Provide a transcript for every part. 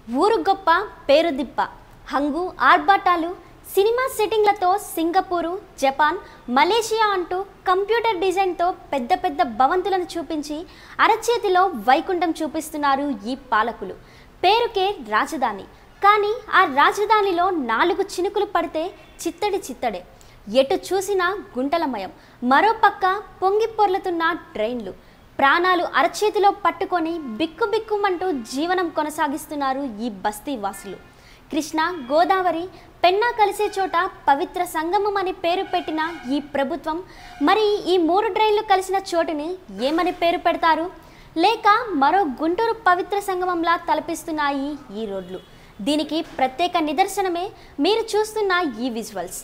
ఊరు గొప్ప పేరు దిప్ప హంగు ఆర్భాటాలు సినిమా సెట్టింగ్లతో సింగపూరు జపాన్ మలేషియా అంటూ కంప్యూటర్ డిజైన్తో పెద్ద పెద్ద భవంతులను చూపించి అరచేతిలో వైకుంఠం చూపిస్తున్నారు ఈ పాలకులు. పేరుకే రాజధాని, కానీ ఆ రాజధానిలో 4 చినుకులు పడితే చిత్తడి చిత్తడే. ఎటు చూసినా గుంటలమయం, మరోపక్క పొంగి పొర్లుతున్న డ్రైన్లు. ప్రాణాలు అరచేతిలో పట్టుకొని బిక్కుబిక్కుమంటూ జీవనం కొనసాగిస్తున్నారు ఈ బస్తీ వాసులు. కృష్ణ గోదావరి పెన్నా కలిసే చోట పవిత్ర సంగమం అని పేరు పెట్టిన ఈ ప్రభుత్వం మరి ఈ 3 డ్రైన్లు కలిసిన చోటుని ఏమని పేరు పెడతారు? లేక మరో గుంటూరు పవిత్ర సంగమంలా తలపిస్తున్నాయి ఈ రోడ్లు. దీనికి ప్రత్యేక నిదర్శనమే మీరు చూస్తున్న ఈ విజువల్స్.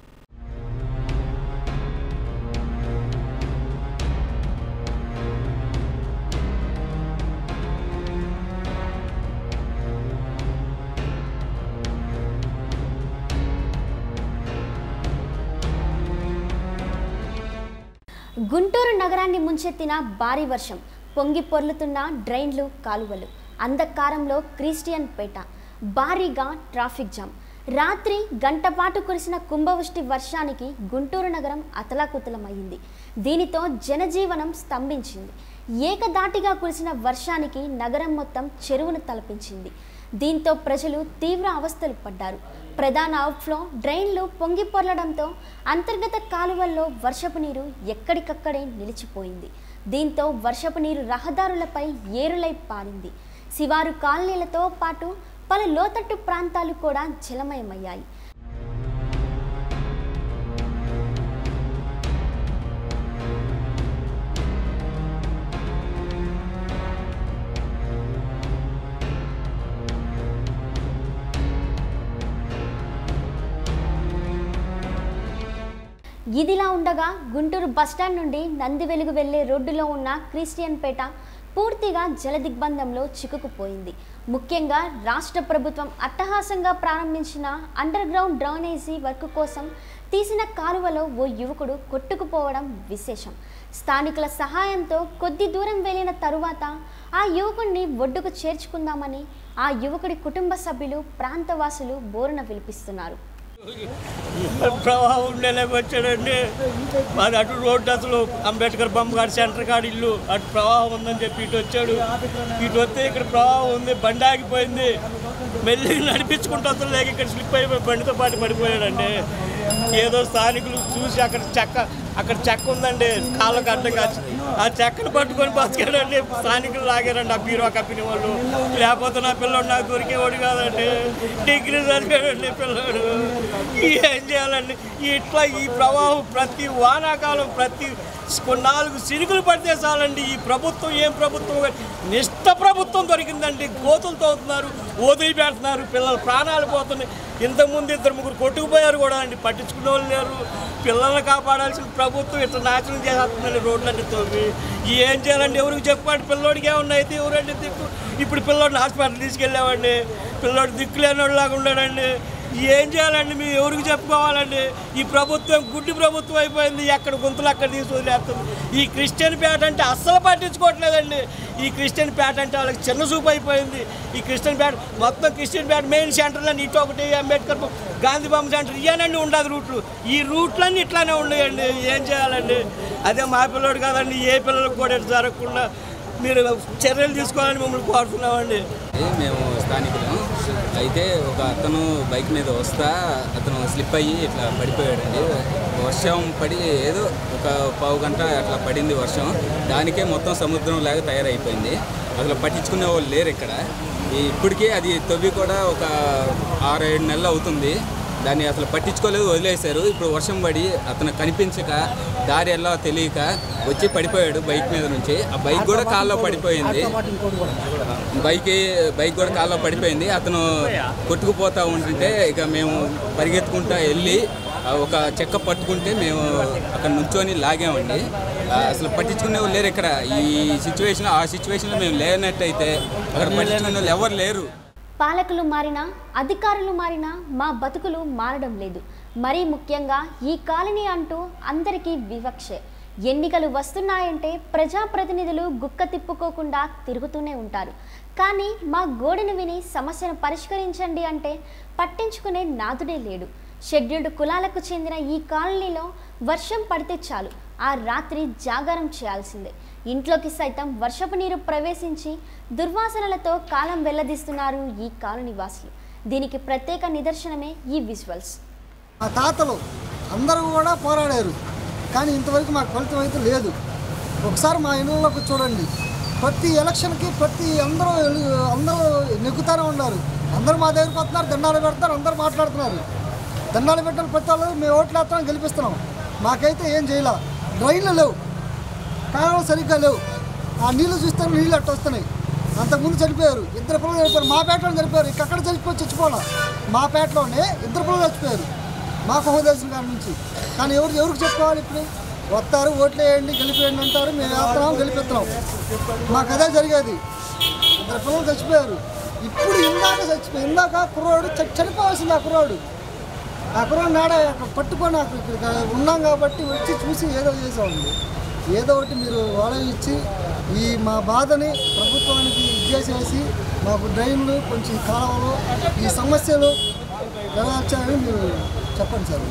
గుంటూరు నగరాన్ని ముంచెత్తిన భారీ వర్షం, పొంగి పొర్లుతున్న డ్రైన్లు కాలువలు, అంధకారంలో క్రిస్టియన్పేట, భారీగా ట్రాఫిక్ జామ్. రాత్రి గంటపాటు కురిసిన కుంభవృష్టి వర్షానికి గుంటూరు నగరం అతలాకుతలమైంది. దీనితో జనజీవనం స్తంభించింది. ఏకదాటిగా కురిసిన వర్షానికి నగరం మొత్తం చెరువును తలపించింది. దీంతో ప్రజలు తీవ్ర అవస్థలు పడ్డారు. ప్రధాన అవుట్ఫ్లో డ్రైన్లు పొంగి పొర్లడంతో అంతర్గత కాలువల్లో వర్షపు నీరు ఎక్కడికక్కడే నిలిచిపోయింది. దీంతో వర్షపు నీరు రహదారులపై ఏరులై పారింది. శివారు కాలనీలతో పాటు పలు లోతట్టు ప్రాంతాలు కూడా జలమయమయ్యాయి. ఇదిలా ఉండగా గుంటూరు బస్టాండ్ నుండి నందివెలుగు వెళ్లే రోడ్డులో ఉన్న క్రిస్టియన్పేట పూర్తిగా జలదిగ్బంధంలో చిక్కుకుపోయింది. ముఖ్యంగా రాష్ట్ర ప్రభుత్వం అట్టహాసంగా ప్రారంభించిన అండర్ గ్రౌండ్ డ్రైనేజీ వర్క్ కోసం తీసిన కాలువలో ఓ యువకుడు కొట్టుకుపోవడం విశేషం. స్థానికుల సహాయంతో కొద్ది దూరం వెళ్లిన తరువాత ఆ యువకుడిని ఒడ్డుకు చేర్చుకుందామని ఆ యువకుడి కుటుంబ సభ్యులు ప్రాంతవాసులు బోరున విలిపిస్తున్నారు. ప్రవాహం ఉండేలా వచ్చాడండి. మాది అటు రోడ్డు, అసలు అంబేద్కర్ బొమ్మ గారి సెంటర్ కాడి ఇల్లు, అటు ప్రవాహం ఉందని చెప్పి ఇటు వచ్చాడు. ఇటు వస్తే ఇక్కడ ప్రవాహం ఉంది, బండి ఆగిపోయింది. మెల్లి నడిపించుకుంటూ వస్తుంది, లేక ఇక్కడ స్లిప్ అయిపోయి బండితో పాటు పడిపోయాడండి. ఏదో స్థానికులు చూసి అక్కడ చెక్క ఉందండి కాళ్ళకు అడ్డంగా, ఆ చెక్కను పట్టుకొని బతికాడండి. స్థానికులు లాగారండి ఆ బీరో కంపెనీ వాళ్ళు. లేకపోతే నా పిల్లడు నాకు దొరికేవాడు కాదండి. డిగ్రీ చదివాడండి పిల్లడు. ఏం చేయాలండి? ఇట్లా ఈ ప్రవాహం ప్రతి వానాకాలం ప్రతి 4 సినుకులు పడితే చాలండి. ఈ ప్రభుత్వం ఏం ప్రభుత్వం, నిష్ఠ ప్రభుత్వం దొరికిందండి. గోతులు తవ్వుతున్నారు, వదిలిపెడుతున్నారు, పిల్లల ప్రాణాలు పోతున్నాయి. ఇంతకుముందు 2-3 కొట్టుకుపోయారు కూడా అండి, పట్టించుకునే వాళ్ళు లేరు. పిల్లల్ని కాపాడాల్సిన ప్రభుత్వం ఇట్లా నాశనం చేస్తుందండి రోడ్లన్నీ తోవి. ఏం చేయాలండి? ఎవరికి చెప్పండి? పిల్లోడికి ఏమన్నా అయితే ఎవరండి దిక్కు? ఇప్పుడు పిల్లోడిని హాస్పిటల్ తీసుకెళ్ళామండి, పిల్లోడు దిక్కు లేనిలాగా ఉన్నాడండి. ఏం చేయాలండి? మేము ఎవరికి చెప్పుకోవాలండి? ఈ ప్రభుత్వం గుడ్డి ప్రభుత్వం అయిపోయింది. ఎక్కడ గుంతలు అక్కడ తీసి వదిలేస్తుంది. ఈ క్రిస్టియన్పేట అంటే అస్సలు పట్టించుకోవట్లేదండి. ఈ క్రిస్టియన్పేట అంటే వాళ్ళకి చిన్న చూపు అయిపోయింది. ఈ క్రిస్టియన్పేట మొత్తం క్రిస్టియన్పేట మెయిన్ సెంటర్లన్నీ ఇటు ఒకటి అంబేద్కర్ గాంధీ బొమ్మ సెంటర్ ఇవన్నీ ఉండదు రూట్లు. ఈ రూట్లన్నీ ఇట్లానే ఉన్నాయండి. ఏం చేయాలండి? అదే మా పిల్లడు కాదండి, ఏ పిల్లలకు కూడా ఇటు జరగకుండా మీరు చర్యలు తీసుకోవాలని మమ్మల్ని కోరుతున్నామండి. మేము స్థానికులు అయితే ఒక అతను బైక్ మీద వస్తా అతను స్లిప్ అయ్యి ఇట్లా పడిపోయాడండి. వర్షం పడి ఏదో ఒక పావు గంట అట్లా పడింది వర్షం. దానికే మొత్తం సముద్రం లాగా తయారైపోయింది. అసలు పట్టించుకునే వాళ్ళు లేరు ఇక్కడ. ఇప్పటికే అది తవ్వి కూడా ఒక 6-7 నెలలు అవుతుంది. దాన్ని అసలు పట్టించుకోలేదు, వదిలేశారు. ఇప్పుడు వర్షం పడి అతను కనిపించక దారి ఎలా తెలియక వచ్చి పడిపోయాడు బైక్ మీద నుంచి. ఆ బైక్ కూడా కాల్లో పడిపోయింది. బైక్ కూడా కాల్లో పడిపోయింది. అతను కొట్టుకుపోతూ ఉంటుంటే ఇక మేము పరిగెత్తుకుంటూ వెళ్ళి ఒక చెక్క పట్టుకుంటే మేము అక్కడ నుంచొని లాగామండి. అసలు పట్టించుకునే వాళ్ళు లేరు ఇక్కడ. ఈ సిచ్యువేషన్ ఆ సిచ్యువేషన్లో మేము లేనట్టయితే అక్కడ పట్టించుకునే వాళ్ళు ఎవరు లేరు. పాలకులు మారినా అధికారులు మారినా మా బతుకులు మారడం లేదు. మరీ ముఖ్యంగా ఈ కాలనీ అంటూ అందరికీ వివక్షే. ఎన్నికలు వస్తున్నాయంటే ప్రజాప్రతినిధులు గుక్క తిప్పుకోకుండా తిరుగుతూనే ఉంటారు. కానీ మా గోడును విని సమస్యను పరిష్కరించండి అంటే పట్టించుకునే నాదుడే లేడు. షెడ్యూల్డ్ కులాలకు చెందిన ఈ కాలనీలో వర్షం పడితే చాలు ఆ రాత్రి జాగారం చేయాల్సిందే. ఇంట్లోకి సైతం వర్షపు నీరు ప్రవేశించి దుర్వాసనలతో కాలం వెల్లదీస్తున్నారు ఈ కాలనీ వాసులు. దీనికి ప్రత్యేక నిదర్శనమే ఈ విజువల్స్. మా తాతలు అందరూ కూడా పోరాడారు, కానీ ఇంతవరకు మాకు ఫలితం అయితే లేదు. ఒకసారి మా ఇళ్ళలోకి చూడండి, ప్రతి ఎలక్షన్కి అందరూ నెగ్గుతూనే ఉన్నారు. అందరూ మా దగ్గరికి వస్తున్నారు, దండాలు పెడతారు, అందరూ మాట్లాడుతున్నారు. దండాలు పెట్టిన ప్రతి వాళ్ళు మేము ఓట్లు వేస్తాం, గెలిపిస్తున్నాం. మాకైతే ఏం చేయాల, డ్రైన్లు లేవు, కాలువలు సరిగ్గా లేవు. ఆ నీళ్ళు చూస్తే నీళ్ళు అట్టు వస్తున్నాయి. అంతకుముందు చనిపోయారు, 2 పిల్లలు చనిపోయారు. మా పేటలో చనిపోయారు, ఇక్కడ చచ్చిపోలే. మా పేటలోనే 2 పిల్లలు చచ్చిపోయారు మాకు హోదేశం కాడి నుంచి. కానీ ఎవరికి చెప్పుకోవాలి? ఇప్పుడు వస్తారు, ఓట్లు వేయండి, గెలిపేయండి అంటారు, మేము వేస్తున్నాం, గెలిపిస్తున్నాం. మాకు అదే జరిగేది. 2 పిల్లలు చచ్చిపోయారు. ఇప్పుడు ఇందాక కుర్రోడు చనిపోవాల్సింది. ఆ కుర్రోడు నాడే పట్టుకొని ఇక్కడ ఉన్నాం కాబట్టి వచ్చి చూసి ఏదో చేసామండి. ఏదో ఒకటి మీరు ఆలోచించి ఈ మా బాధని ప్రభుత్వానికి ఇచ్చేసేసి మాకు డ్రైన్లు, కొంచెం కాలువలు, ఈ సమస్యలు ఎలా వచ్చాయని మీరు చెప్పండి సార్.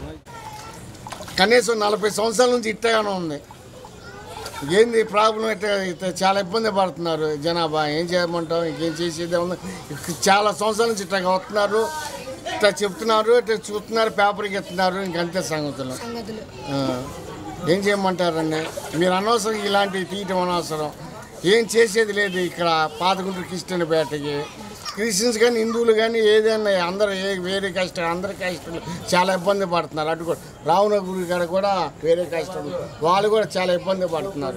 కనీసం 40 సంవత్సరాల నుంచి ఇట్టగానే ఉంది. ఏంది ప్రాబ్లం? ఇట్లా చాలా ఇబ్బంది పడుతున్నారు జనాభా. ఏం చేయమంటాం, ఇంకేం చేసేదే ఉంది. చాలా సంవత్సరాల నుంచి ఇట్లా వస్తున్నారు, ఇట్లా చెప్తున్నారు, ఇట్లా చూస్తున్నారు, పేపర్కి ఎత్తున్నారు, ఇంకంతే సంగతులు. ఏం చేయమంటారండి? మీరు అనవసరం ఇలాంటివి తీయటం అనవసరం. ఏం చేసేది లేదు ఇక్కడ పాతగుంటూరు క్రిస్టియన్పేటకి. క్రిస్టియన్స్ కానీ హిందువులు కానీ ఏదైనా అందరూ వేరే కష్టాలు, అందరి కష్టాలు చాలా ఇబ్బంది పడుతున్నారు. అటు కూడా రావణగురి గారు కూడా వేరే కష్టాలు, వాళ్ళు కూడా చాలా ఇబ్బంది పడుతున్నారు.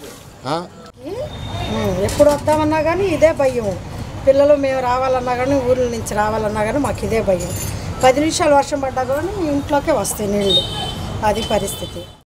ఎప్పుడు వద్దామన్నా కానీ ఇదే భయం. పిల్లలు మేము రావాలన్నా కానీ, ఊర్ల నుంచి రావాలన్నా కానీ మాకు ఇదే భయం. 10 నిమిషాలు వర్షం పడ్డా కానీ ఇంట్లోకే వస్తాయి నీళ్ళు. అది పరిస్థితి.